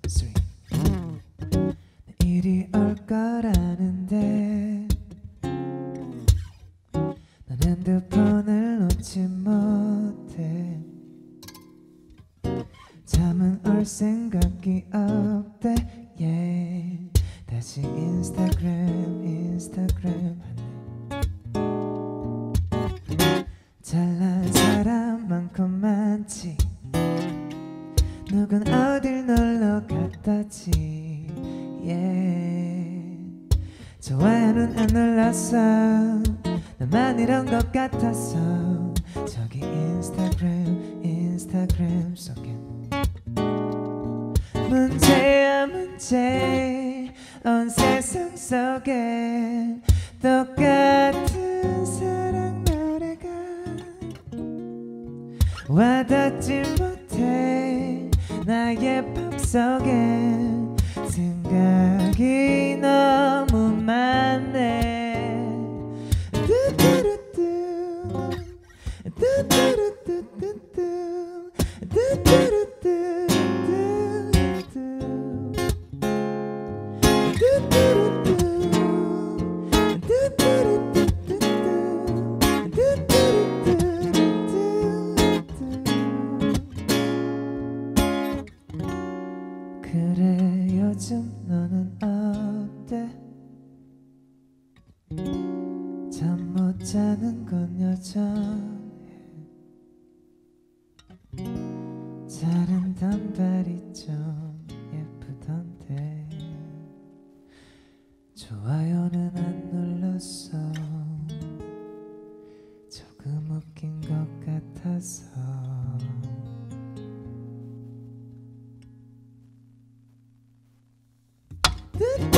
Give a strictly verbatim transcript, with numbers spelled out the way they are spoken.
three. 일이 올 거라는데 난 핸드폰을 놓지 못해. 잠은 올 생각이 없대. yeah. 다시 인스타그램 인스타그램 하네. 잘난 사람 많고 많지. 누군 어딜 놀러 갔다지. yeah. 좋아요는 안 눌렀어. 나만 이런 것 같았어. 저기 인스타그램 인스타그램 속엔 문제야 문제. 온 세상 속엔 똑같은 사랑 노래가 와닿지 못해. 나의 맘속엔 생각이 너무 많네. 뚜뚜루뚜 뚜뚜루뚜뚜뚜 뚜뚜루뚜 그래 요즘 너는 어때? 잠 못 자는 건 여전해. 자른 단발이 좀 예쁘던데 좋아요는 안 눌렀어. 조금 웃긴 것 같아서. 뚜